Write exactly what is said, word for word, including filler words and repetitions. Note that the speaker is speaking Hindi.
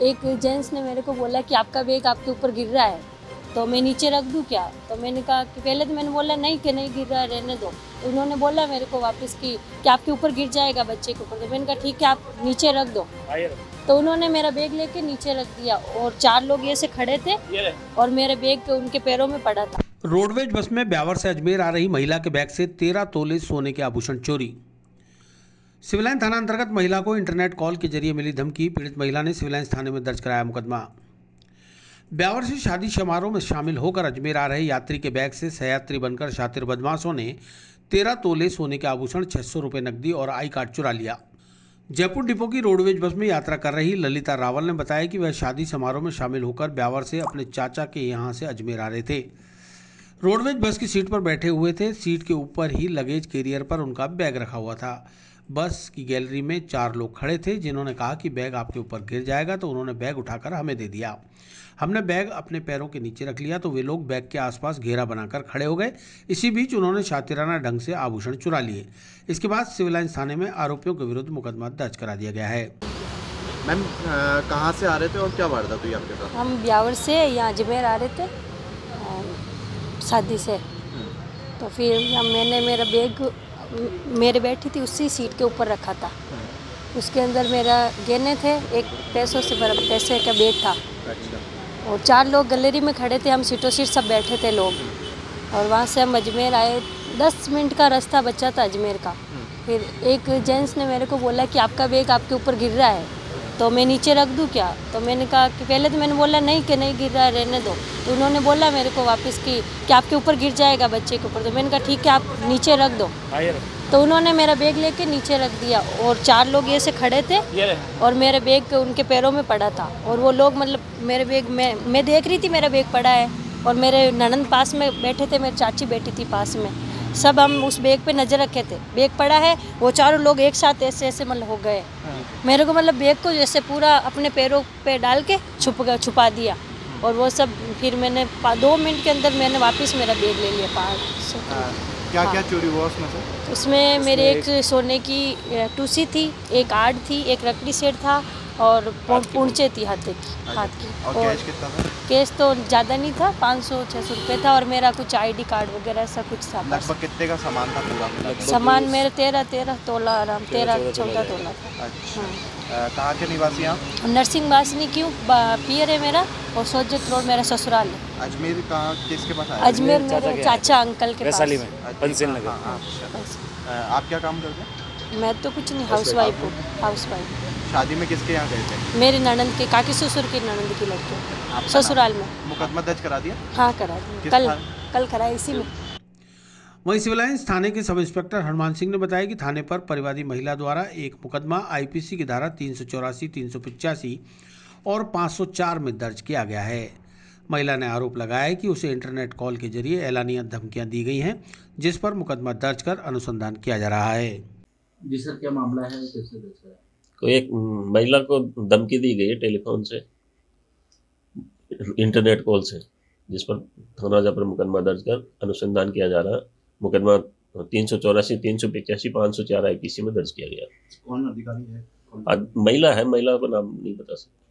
एक जेंट्स ने मेरे को बोला कि आपका बैग आपके ऊपर गिर रहा है, तो मैं नीचे रख दूं क्या? तो मैंने कहा कि पहले तो मैंने बोला नहीं कि नहीं गिर रहा है, रहने दो। तो उन्होंने बोला मेरे को वापस कि, कि आपके ऊपर गिर जाएगा बच्चे के ऊपर। तो मैंने कहा ठीक है, आप नीचे रख दो। तो उन्होंने मेरा बैग लेके नीचे रख दिया और चार लोग ऐसे खड़े थे और मेरे बैग उनके पैरों में पड़ा था। रोडवेज बस में ब्यावर से अजमेर आ रही महिला के बैग से तेरह तोले सोने के आभूषण चोरी। सिविल लाइन थाना अंतर्गत महिला को इंटरनेट कॉल के जरिए मिली धमकी। पीड़ित महिला ने सिविल लाइन थाने में दर्ज कराया मुकदमा। ब्यावर से शादी समारोह में शामिल होकर अजमेर आ रहे यात्री के बैग से सहयात्री बनकर शातिर बदमाशों ने तेरह तोले सोने के आभूषण, छह सौ रुपये नकदी और आई कार्ड चुरा लिया। जयपुर डिपो की रोडवेज बस में यात्रा कर रही ललिता रावल ने बताया कि वह शादी समारोह में शामिल होकर ब्यावर से अपने चाचा के यहाँ से अजमेर आ रहे थे। रोडवेज बस की सीट पर बैठे हुए थे। सीट के ऊपर ही लगेज कैरियर पर उनका बैग रखा हुआ था। बस की गैलरी में चार लोग खड़े थे, जिन्होंने कहा कि बैग आपके ऊपर गिर जाएगा, तो उन्होंने बैग उठाकर हमें दे दिया। हमने बैग अपने पैरों के नीचे रख लिया तो वे लोग बैग के आसपास घेरा बनाकर खड़े हो गए। इसी बीच उन्होंने शातिराना ढंग से आभूषण चुरा लिए। इसके बाद सिविल लाइन थाने में आरोपियों के विरुद्ध मुकदमा दर्ज करा दिया गया है। मैम कहाँ से आ रहे थे और क्या वारदात हुई आपके साथ? हम ब्यावर से यहाँ अजमेर आ रहे थे शादी से। तो फिर मैंने मेरा बैग मेरे बैठी थी उसी सीट के ऊपर रखा था। उसके अंदर मेरा गहने थे, एक पैसों से बड़ा पैसे का बैग था। अच्छा। और चार लोग गैलरी में खड़े थे, हम सीटों सीट सब बैठे थे लोग। और वहाँ से हम अजमेर आए। दस मिनट का रास्ता बचा था अजमेर का। फिर एक जेंट्स ने मेरे को बोला कि आपका बैग आपके ऊपर गिर रहा है, तो मैं नीचे रख दूं क्या? तो मैंने कहा कि पहले तो मैंने बोला नहीं कि नहीं गिर रहा है, रहने दो। तो उन्होंने बोला मेरे को वापस कि, कि आपके ऊपर गिर जाएगा बच्चे के ऊपर। तो मैंने कहा ठीक है, आप नीचे रख दो। तो उन्होंने मेरा बैग लेके नीचे रख दिया और चार लोग ऐसे खड़े थे और मेरे बैग उनके पैरों में पड़ा था। और वो लोग मतलब मेरे बैग में, मैं देख रही थी मेरा बैग पड़ा है और मेरे ननंद पास में बैठे थे, मेरी चाची बैठी थी पास में। सब हम उस बैग पे नज़र रखे थे, बैग पड़ा है। वो चारों लोग एक साथ ऐसे ऐसे मतलब हो गए। मेरे को मतलब बैग को जैसे पूरा अपने पैरों पे डाल के छुप गया छुपा दिया। और वो सब फिर मैंने दो मिनट के अंदर मैंने वापस मेरा बैग ले लिया। पाँच क्या क्या चोरी हुआ उसमें से? उसमें मेरे एक सोने की टूसी थी, एक आड़ थी, एक रकड़ी सेट था और पूंछे थी हाथ की हाथ की। और कैश कितना था? कैश तो ज़्यादा नहीं था, पाँच सौ छः सौ रुपये था। और मेरा कुछ आईडी कार्ड वगैरह ऐसा कुछ था। लगभग कितने का सामान था पूरा? सामान मेरे तेरह तेरह तोला आराम तेरह चौदह तोला था। अच्छा। कहाँ के निवासी आप? नरसिंह वासनी क्यों पियर है मेरा और सोजत रोड मेरा ससुराल है। अजमेर कहाँ किसके पास आए? अजमेर मेरे चाचा अंकल के पास। आप क्या काम करते हैं? मैं तो कुछ नहीं, हाउस वाइफ हूँ। Housewife. शादी में किसके यहाँ गए थे? मेरे ननंद के, काकी ससुर की ननंद की लड़की ससुराल में। मुकदमा दर्ज करा दिया? हाँ करा दिया, कल कल करा इसी में। वहीं सिविल लाइन्स थाने के सब इंस्पेक्टर हनुमान सिंह ने बताया कि थाने पर परिवादी महिला द्वारा एक मुकदमा आईपीसी की धारा तीन सौ चौरासी, तीन सौ पिचासी और पाँच सौ चार में दर्ज किया गया है। महिला ने आरोप लगाया कि उसे इंटरनेट कॉल के जरिए एलानिया धमकियां दी गई हैं, जिस पर मुकदमा दर्ज कर अनुसंधान किया जा रहा है। जी सर, क्या मामला है, कैसे दर्ज कराया? कोई एक महिला को धमकी दी गई है टेलीफोन से, इंटरनेट कॉल से, जिस पर थाना पर मुकदमा दर्ज कर अनुसंधान किया जा रहा है। मुकदमा तीन सौ चौरासी, तीन सौ पिचासी, पाँच सौ चार आईपीसी में दर्ज किया गया। कौन अधिकारी है? महिला है, महिला का नाम नहीं बता सकते।